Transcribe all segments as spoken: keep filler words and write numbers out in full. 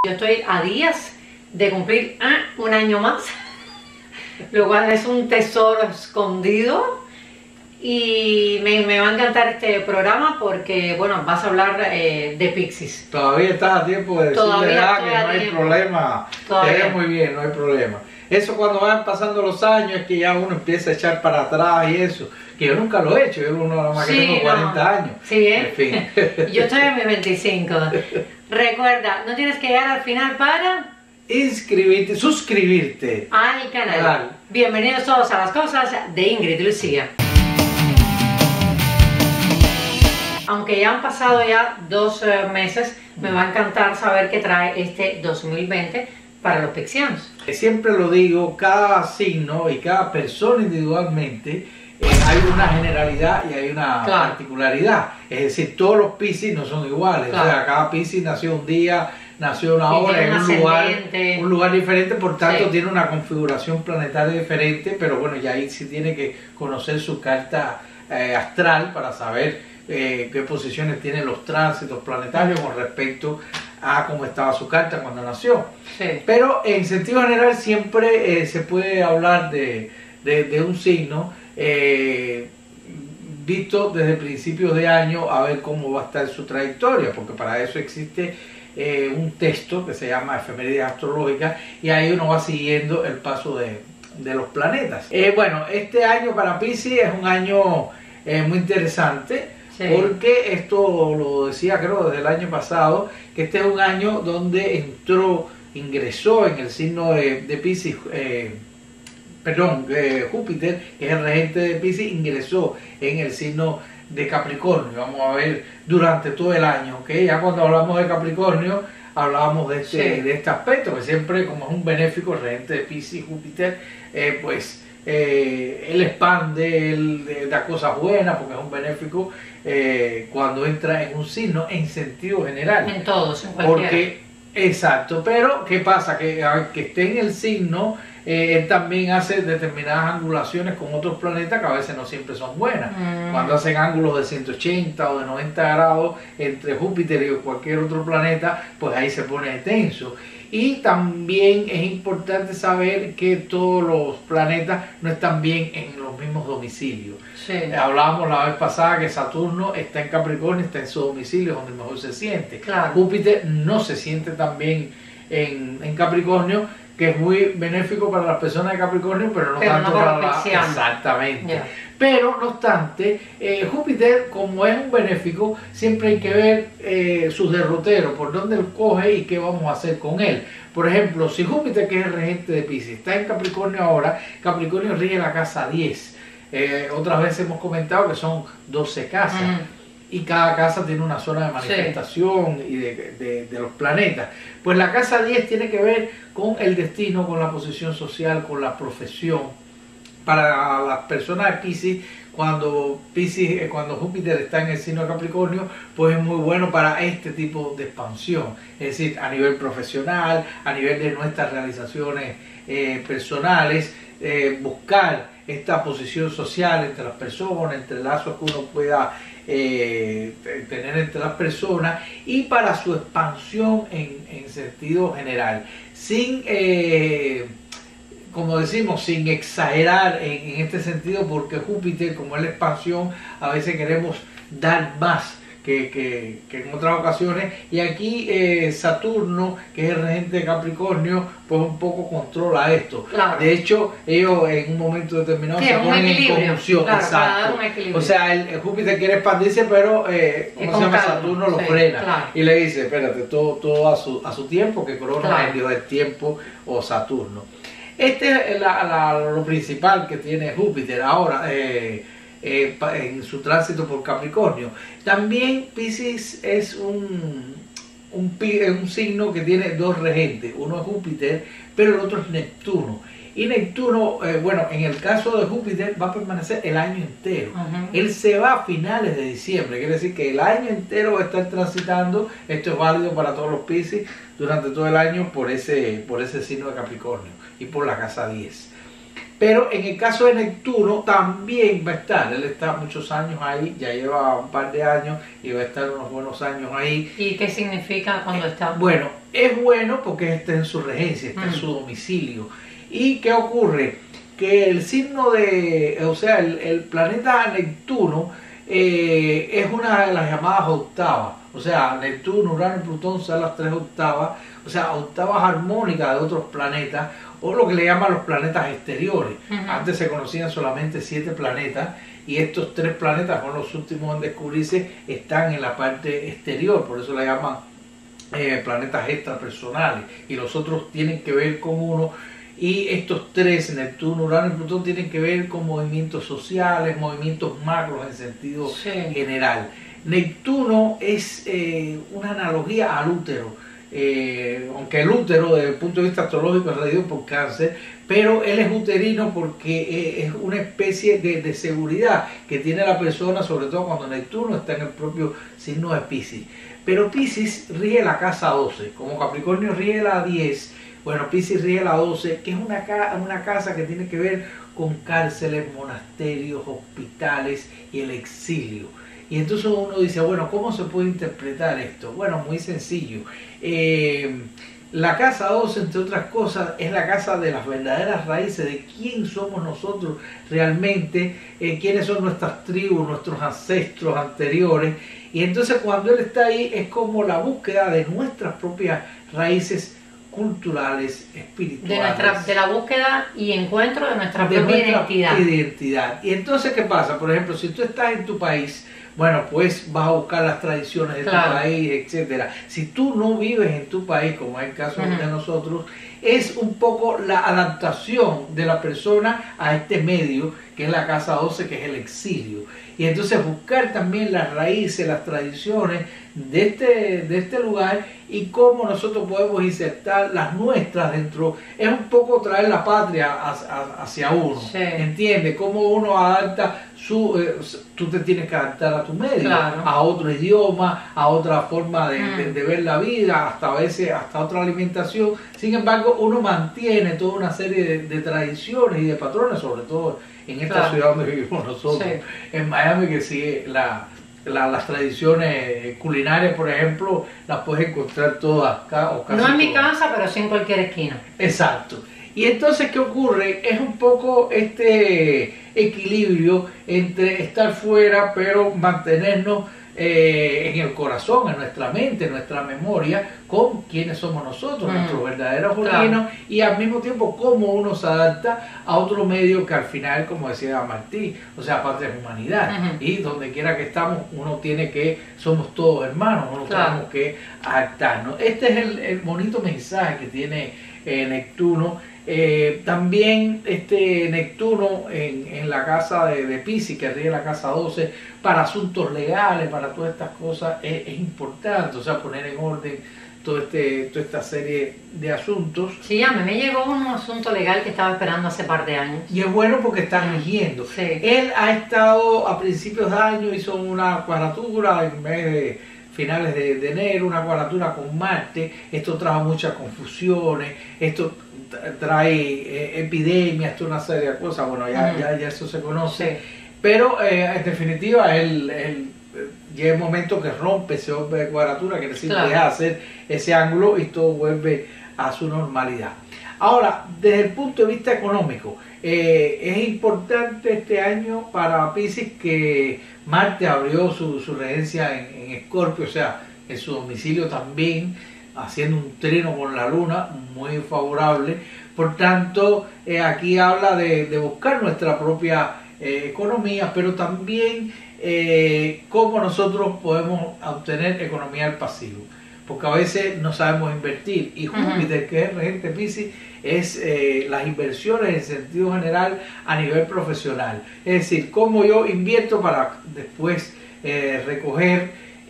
Yo estoy a días de cumplir ah, un año más, lo cual es un tesoro escondido y me, me va a encantar este programa porque, bueno, vas a hablar eh, de Piscis. Todavía estás a tiempo de decirle ah, que no hay tiempo. problema, te ves muy bien, no hay problema. Eso cuando van pasando los años es que ya uno empieza a echar para atrás y eso, que yo nunca lo he hecho, yo uno nada más que sí, tengo cuarenta no. años. Sí, ¿eh? En fin. Yo estoy en mis veinticinco. Recuerda, no tienes que llegar al final para... inscribirte, suscribirte al canal. Claro. Bienvenidos todos a las cosas de Ingrid y Lucía. Aunque ya han pasado ya dos uh, meses, me va a encantar saber qué trae este dos mil veinte para los piscianos. Siempre lo digo, cada signo y cada persona individualmente eh, hay una generalidad y hay una claro. particularidad. Es decir, todos los Piscis no son iguales. Claro. O sea, cada Piscis nació un día, nació una hora, en un lugar, un lugar diferente, por tanto sí. tiene una configuración planetaria diferente, pero bueno, ya ahí sí tiene que conocer su carta eh, astral para saber eh, qué posiciones tienen los tránsitos planetarios con respecto a cómo estaba su carta cuando nació. Sí. Pero en sentido general siempre eh, se puede hablar de, de, de un signo eh, visto desde principios de año a ver cómo va a estar su trayectoria, porque para eso existe eh, un texto que se llama Efemérides Astrológicas y ahí uno va siguiendo el paso de, de los planetas. Eh, bueno, este año para Piscis es un año eh, muy interesante. Sí. Porque esto lo decía creo desde el año pasado, que este es un año donde entró, ingresó en el signo de, de Piscis, eh, perdón, eh, Júpiter, que es el regente de Piscis, ingresó en el signo de Capricornio. Vamos a ver durante todo el año, ¿ok? Ya cuando hablamos de Capricornio, hablábamos de este, sí. de este aspecto, que siempre como es un benéfico, el regente de Piscis, Júpiter, eh, pues... Eh, él expande, él eh, da cosas buenas porque es un benéfico eh, cuando entra en un signo en sentido general. En todos, en cualquiera. Porque, exacto, pero ¿qué pasa? Que aunque esté en el signo, eh, él también hace determinadas angulaciones con otros planetas que a veces no siempre son buenas. Mm. Cuando hacen ángulos de ciento ochenta o de noventa grados entre Júpiter y cualquier otro planeta, pues ahí se pone tenso. Y también es importante saber que todos los planetas no están bien en los mismos domicilios. Sí. Hablábamos la vez pasada que Saturno está en Capricornio, está en su domicilio, donde mejor se siente. Claro. Júpiter no se siente tan bien en, en Capricornio, que es muy benéfico para las personas de Capricornio, pero no pero tanto no para la... Exactamente. Yeah. Pero, no obstante, eh, Júpiter, como es un benéfico, siempre hay que ver eh, sus derroteros, por dónde él coge y qué vamos a hacer con él. Por ejemplo, si Júpiter, que es el regente de Piscis, está en Capricornio ahora, Capricornio rige la casa diez. Eh, otras veces hemos comentado que son doce casas. Uh-huh. Y cada casa tiene una zona de manifestación sí. y de, de, de los planetas. Pues la casa diez tiene que ver con el destino, con la posición social, con la profesión. Para las personas de Piscis, cuando, Piscis, cuando Júpiter está en el signo de Capricornio, pues es muy bueno para este tipo de expansión. Es decir, a nivel profesional, a nivel de nuestras realizaciones eh, personales, eh, buscar esta posición social entre las personas, entre lazos que uno pueda eh, tener entre las personas y para su expansión en, en sentido general, sin, eh, como decimos, sin exagerar en, en este sentido, porque Júpiter, como es la expansión, a veces queremos dar más Que, que, que en otras ocasiones, y aquí eh, Saturno, que es el regente de Capricornio, pues un poco controla esto. Claro. De hecho, ellos en un momento determinado sí, se ponen en conjunción. Claro, exacto. O sea, el, el Júpiter quiere expandirse, pero eh, ¿cómo se llama? Saturno lo sí, frena claro. y le dice, espérate, todo, todo a, su, a su tiempo, que Crono claro. es Dios del tiempo o Saturno. Este es la, la, lo principal que tiene Júpiter. Ahora, eh, Eh, en su tránsito por Capricornio. También Piscis es un, un, un signo que tiene dos regentes, uno es Júpiter, pero el otro es Neptuno. Y Neptuno, eh, bueno, en el caso de Júpiter va a permanecer el año entero. Uh-huh. Él se va a finales de diciembre, quiere decir que el año entero va a estar transitando. Esto es válido para todos los Piscis durante todo el año por ese, por ese signo de Capricornio y por la casa diez. Pero en el caso de Neptuno también va a estar, él está muchos años ahí, ya lleva un par de años y va a estar unos buenos años ahí. ¿Y qué significa cuando está? Bueno, es bueno porque está en su regencia, está mm. en su domicilio. ¿Y qué ocurre? Que el signo de, o sea, el, el planeta Neptuno eh, es una de las llamadas octavas. O sea, Neptuno, Urano y Plutón son las tres octavas, o sea, octavas armónicas de otros planetas, o lo que le llaman los planetas exteriores. Uh-huh. Antes se conocían solamente siete planetas, y estos tres planetas son los últimos en descubrirse, están en la parte exterior, por eso le llaman eh, planetas extrapersonales, y los otros tienen que ver con uno. Y estos tres, Neptuno, Urano y Plutón, tienen que ver con movimientos sociales, movimientos macros en sentido sí. general. Neptuno es eh, una analogía al útero, eh, aunque el útero desde el punto de vista astrológico es regido por Cáncer, pero él es uterino porque es una especie de, de seguridad que tiene la persona, sobre todo cuando Neptuno está en el propio signo de Piscis. Pero Piscis rige la casa doce, como Capricornio rige la diez, bueno, Piscis rige la doce, que es una, una casa que tiene que ver con cárceles, monasterios, hospitales y el exilio. Y entonces uno dice, bueno, ¿cómo se puede interpretar esto? Bueno, muy sencillo. Eh, la casa doce, entre otras cosas, es la casa de las verdaderas raíces, de quién somos nosotros realmente, eh, quiénes son nuestras tribus, nuestros ancestros anteriores. Y entonces cuando él está ahí es como la búsqueda de nuestras propias raíces culturales, espirituales. De, nuestra, de la búsqueda y encuentro de nuestra de propia nuestra identidad. identidad. Y entonces, ¿qué pasa? Por ejemplo, si tú estás en tu país, bueno, pues vas a buscar las tradiciones de claro. tu país, etcétera. Si tú no vives en tu país, como es el caso uh-huh. de nosotros, es un poco la adaptación de la persona a este medio, que es la casa doce, que es el exilio. Y entonces buscar también las raíces, las tradiciones de este, de este lugar y cómo nosotros podemos insertar las nuestras dentro. Es un poco traer la patria hacia uno, sí. ¿entiendes? Cómo uno adapta su... Eh, tú te tienes que adaptar a tu medio, claro. a otro idioma, a otra forma de, mm. de, de ver la vida, hasta a veces hasta otra alimentación. Sin embargo, uno mantiene toda una serie de, de tradiciones y de patrones, sobre todo en esta claro. ciudad donde vivimos nosotros, sí. en Miami, que sigue la... La, las tradiciones culinarias, por ejemplo, las puedes encontrar todas acá. O casi no en mi todas. casa, pero sí en cualquier esquina. Exacto. Y entonces, ¿qué ocurre? Es un poco este equilibrio entre estar fuera, pero mantenernos eh, en el corazón, en nuestra mente, en nuestra memoria, con quiénes somos nosotros, mm. nuestros verdaderos originos, claro. y al mismo tiempo cómo uno se adapta a otro medio que al final, como decía Martí, o sea, patria es humanidad, uh-huh. y donde quiera que estamos, uno tiene que, somos todos hermanos, uno claro. tenemos que adaptarnos. Este es el, el bonito mensaje que tiene eh, Neptuno. Eh, también este Neptuno en, en la casa de, de Piscis, que rige la casa doce, para asuntos legales, para todas estas cosas, es, es importante, o sea, poner en orden todo este, toda esta serie de asuntos. Sí, a mí me llegó un asunto legal que estaba esperando hace par de años. Y es bueno porque está rigiendo. Sí. Él ha estado a principios de año, hizo una cuadratura en mes de finales de, de enero, una cuadratura con Marte. Esto trajo muchas confusiones, esto trae eh, epidemias, toda una serie de cosas. Bueno, ya, mm. ya, ya eso se conoce. Sí. Pero eh, en definitiva, él, él llega un momento que rompe ese orbe de cuadratura, que necesita claro. dejar hacer ese ángulo y todo vuelve a su normalidad. Ahora, desde el punto de vista económico, eh, es importante este año para Piscis que Marte abrió su, su regencia en, en Escorpio, o sea, en su domicilio también, haciendo un trino con la luna muy favorable. Por tanto, eh, aquí habla de, de buscar nuestra propia eh, economía, pero también eh, cómo nosotros podemos obtener economía al pasivo, porque a veces no sabemos invertir, y Júpiter, uh-huh. que es el regente Piscis, es eh, las inversiones en sentido general a nivel profesional, es decir, cómo yo invierto para después eh, recoger.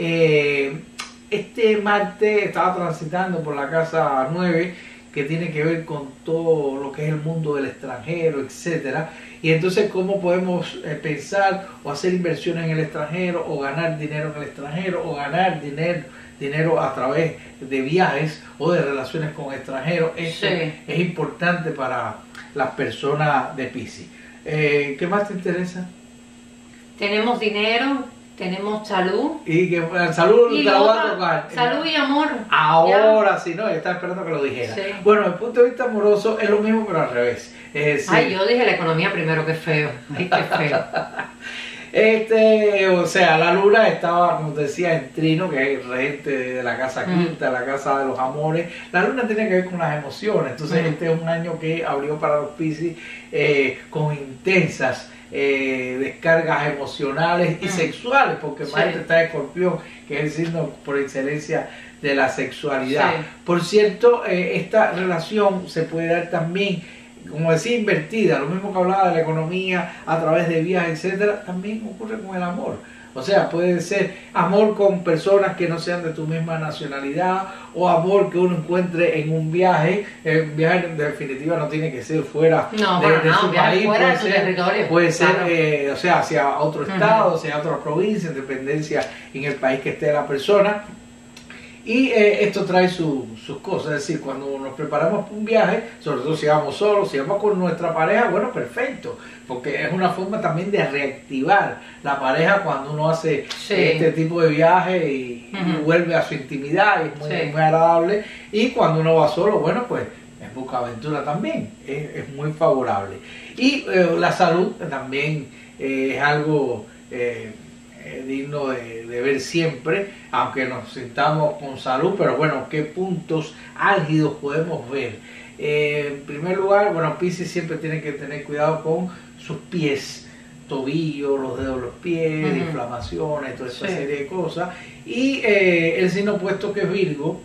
eh, Este Marte estaba transitando por la casa nueve, que tiene que ver con todo lo que es el mundo del extranjero, etcétera. Y entonces, ¿cómo podemos eh, pensar o hacer inversiones en el extranjero, o ganar dinero en el extranjero, o ganar dinero, dinero a través de viajes o de relaciones con extranjeros? Eso sí. es importante para las personas de Piscis. Eh, ¿Qué más te interesa? Tenemos dinero, tenemos salud. Y que eh, salud Y te la lo voy a otro, tocar. salud y amor. Ahora sí, no, estaba esperando que lo dijera. Sí. Bueno, desde el punto de vista amoroso es lo mismo, pero al revés. Es decir, Ay, yo dije la economía primero, qué feo. Ay, qué feo. Este, o sea, la luna estaba, como te decía, en trino, que es el regente de la casa quinta, mm. la casa de los amores. La luna tiene que ver con las emociones. Entonces, mm. este es un año que abrió para los Piscis eh, con intensas eh, descargas emocionales y mm. sexuales, porque sí. Marte está en Escorpión, que es el signo por excelencia de la sexualidad. Sí. Por cierto, eh, esta relación se puede dar también, como decía, invertida, lo mismo que hablaba de la economía a través de viajes, etcétera, también ocurre con el amor. O sea, puede ser amor con personas que no sean de tu misma nacionalidad, o amor que uno encuentre en un viaje. Un viaje en definitiva no tiene que ser fuera no, de, de no, su país, fuera puede de tu ser, territorio. Puede ser, claro. eh, o sea, hacia otro estado, uh-huh. hacia otra provincia, en dependencia en el país que esté la persona. Y eh, esto trae su, sus cosas, es decir, cuando nos preparamos para un viaje, sobre todo si vamos solos, si vamos con nuestra pareja, bueno, perfecto, porque es una forma también de reactivar la pareja cuando uno hace sí. este tipo de viaje y, uh-huh. y vuelve a su intimidad, y es muy, sí. muy agradable. Y cuando uno va solo, bueno, pues es busca aventura también, es, es muy favorable. Y eh, la salud también eh, es algo Eh, digno de, de ver siempre, aunque nos sintamos con salud, pero bueno, qué puntos álgidos podemos ver. Eh, en primer lugar, bueno, Piscis siempre tiene que tener cuidado con sus pies, tobillos, los dedos de los pies, uh-huh. inflamaciones, toda esa sí. serie de cosas. Y eh, el signo opuesto, que es Virgo,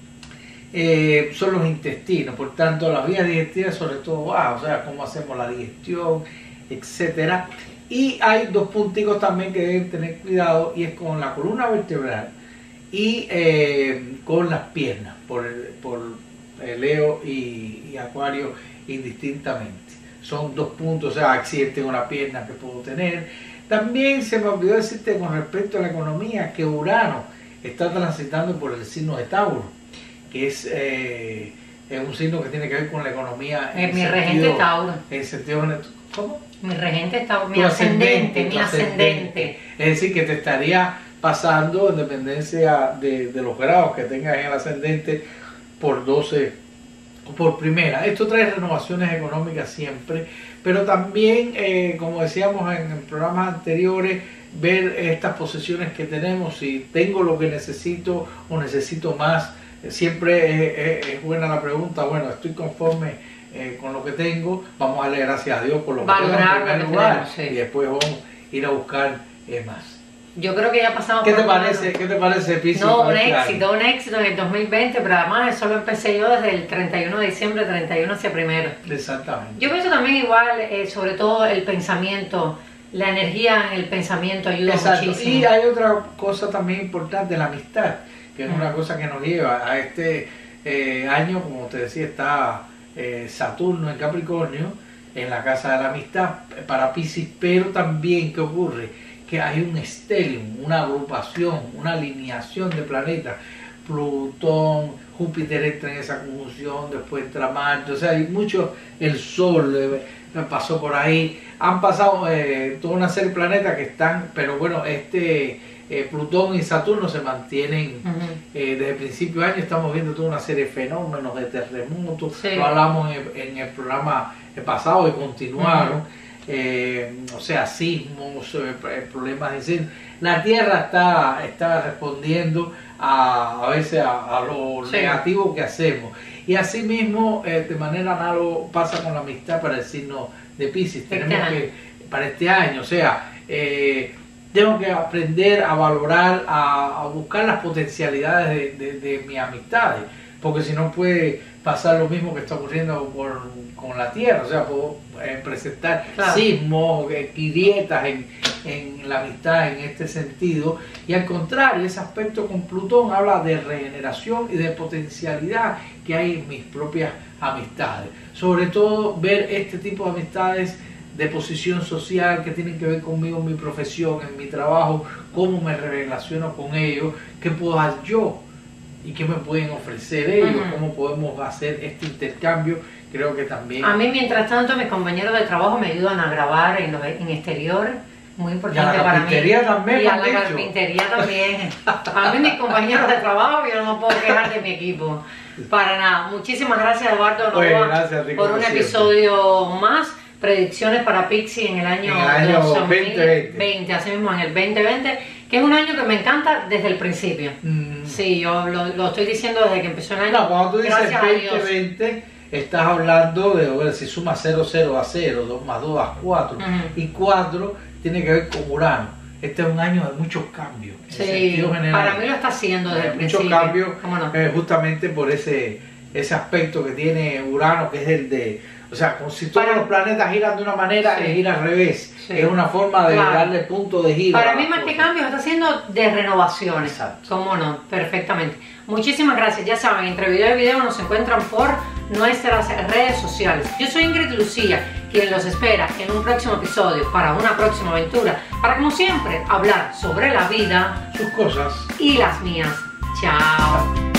eh, son los intestinos, por tanto las vías digestivas sobre todo bajas, o sea, cómo hacemos la digestión, etcétera. Y hay dos punticos también que deben tener cuidado, y es con la columna vertebral y eh, con las piernas, por, el, por el Leo y, y Acuario indistintamente. Son dos puntos, o sea, accidente con la pierna que puedo tener. También se me olvidó decirte con respecto a la economía que Urano está transitando por el signo de Tauro, que es, eh, es un signo que tiene que ver con la economía. En mi regente Tauro. En sentido, ¿cómo? Mi regente está, mi ascendente, mi ascendente. Es decir, que te estaría pasando en dependencia de, de los grados que tengas en el ascendente por doce, por primera. Esto trae renovaciones económicas siempre, pero también, eh, como decíamos en, en programas anteriores, ver estas posesiones que tenemos, si tengo lo que necesito o necesito más. Siempre es, es, es buena la pregunta, bueno, estoy conforme Eh, con lo que tengo, vamos a darle gracias a Dios por lo que tengo en primer lugar, sí. y después vamos a ir a buscar eh, más. Yo creo que ya pasamos ¿Qué por te parece, ¿Qué te parece, Piscis? No, un éxito, un éxito en el dos mil veinte, pero además eso lo empecé yo desde el treinta y uno de diciembre, treinta y uno hacia primero. Exactamente. Yo pienso también igual, eh, sobre todo el pensamiento, la energía en el pensamiento ayuda Exacto. muchísimo. Y hay otra cosa también importante, la amistad, que es mm. una cosa que nos lleva a este eh, año, como te decía, está Eh, Saturno en Capricornio, en la casa de la amistad para Piscis, pero también, ¿qué ocurre? Que hay un stellium, una agrupación, una alineación de planetas. Plutón, Júpiter entra en esa conjunción, después entra Marte, o sea, hay mucho, el Sol eh, pasó por ahí, han pasado eh, toda una serie de planetas que están, pero bueno, este Eh, Plutón y Saturno se mantienen uh-huh. eh, desde el principio de año. Estamos viendo toda una serie de fenómenos, de terremotos, sí. lo hablamos en, en el programa pasado y continuaron, uh-huh. eh, o sea, sismos, eh, problemas de incendio. La Tierra está, está respondiendo a, a veces a, a lo sí. negativo que hacemos, y así mismo eh, de manera análoga pasa con la amistad para el signo de Piscis. Tenemos este que, para este año, o sea, eh, tengo que aprender a valorar, a, a buscar las potencialidades de, de, de mis amistades, porque si no puede pasar lo mismo que está ocurriendo por, con la Tierra, o sea, puedo eh, presentar claro. sismos, eh, grietas en, en la amistad en este sentido, y al contrario, ese aspecto con Plutón habla de regeneración y de potencialidad que hay en mis propias amistades, sobre todo ver este tipo de amistades de posición social que tienen que ver conmigo en mi profesión, en mi trabajo, cómo me relaciono con ellos, qué puedo hacer yo y qué me pueden ofrecer ellos, uh-huh. cómo podemos hacer este intercambio. Creo que también... A mí, mientras tanto, mis compañeros de trabajo me ayudan a grabar en, lo, en exterior, Muy Y a importante la para mí. carpintería también, Y me a han la dicho. carpintería también. A mí, mis compañeros de trabajo, yo no me puedo quejar de mi equipo. Para nada. Muchísimas gracias, Eduardo Pues, Novoa, gracias a ti, por como un siempre. episodio más. Predicciones para Pixie en el año, En el año dos mil veinte veinte, así mismo en el veinte veinte, que es un año que me encanta desde el principio. Mm. Sí, yo lo, lo estoy diciendo desde que empezó el año. No, cuando tú dices Gracias a Dios. veinte veinte, estás hablando de, bueno, si sumas cero, cero a cero, dos más dos a cuatro, Ujú. y cuatro tiene que ver con Urano. Este es un año de muchos cambios. En Sí, sentido general. para mí lo está haciendo desde el Muchos principio. cambios, ¿Cómo no? eh, justamente por ese, ese aspecto que tiene Urano, que es el de, o sea, como si todos Para- los planetas giran de una manera, Sí. es ir al revés. Sí. Es una forma de Claro. darle punto de giro. Para a mí las más que cosas. cambios está haciendo de renovaciones. Exacto. ¿Cómo no? Perfectamente. Muchísimas gracias. Ya saben, entre video y video nos encuentran por nuestras redes sociales. Yo soy Ingrid Lucía, quien los espera en un próximo episodio para una próxima aventura, para como siempre hablar sobre la vida Sus cosas. y las mías. Chao.